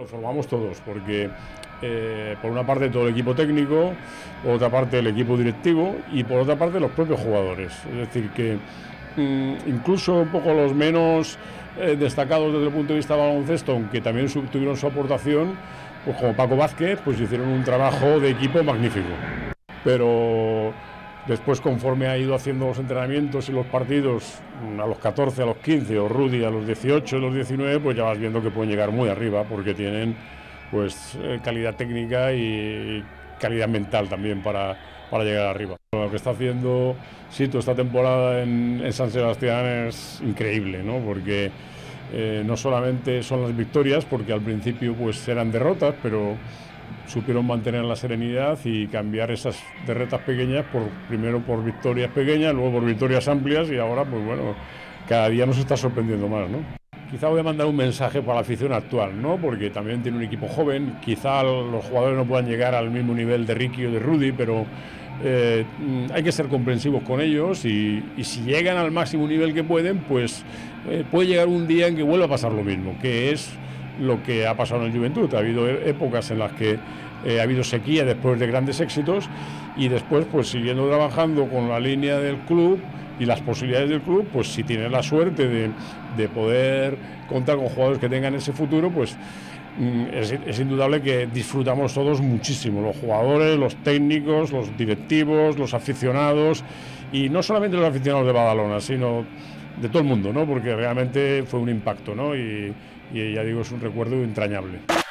Lo formamos todos, porque por una parte todo el equipo técnico, por otra parte el equipo directivo y por otra parte los propios jugadores. Es decir, que incluso un poco los menos destacados desde el punto de vista del baloncesto, aunque también tuvieron su aportación, pues como Paco Vázquez, pues hicieron un trabajo de equipo magnífico. Pero después, conforme ha ido haciendo los entrenamientos y los partidos, a los 14, a los 15, o Rudy a los 18, a los 19, pues ya vas viendo que pueden llegar muy arriba, porque tienen pues calidad técnica y calidad mental también para llegar arriba. Lo que está haciendo Sito esta temporada en San Sebastián es increíble, ¿no? Porque no solamente son las victorias, porque al principio pues eran derrotas, pero supieron mantener la serenidad y cambiar esas derrotas pequeñas primero por victorias pequeñas, luego por victorias amplias, y ahora pues bueno, cada día nos está sorprendiendo más, ¿no? Quizá voy a mandar un mensaje para la afición actual, ¿no? Porque también tiene un equipo joven, quizá los jugadores no puedan llegar al mismo nivel de Ricky o de Rudy, pero hay que ser comprensivos con ellos y si llegan al máximo nivel que pueden, pues puede llegar un día en que vuelva a pasar lo mismo, que es lo que ha pasado en el Juventud. Ha habido épocas en las que ha habido sequía después de grandes éxitos y después, pues siguiendo trabajando con la línea del club y las posibilidades del club, pues si tienes la suerte de poder contar con jugadores que tengan ese futuro, pues es indudable que disfrutamos todos muchísimo, los jugadores, los técnicos, los directivos, los aficionados, y no solamente los aficionados de Badalona, sino de todo el mundo, ¿no? Porque realmente fue un impacto, ¿no? Y ya digo, es un recuerdo entrañable.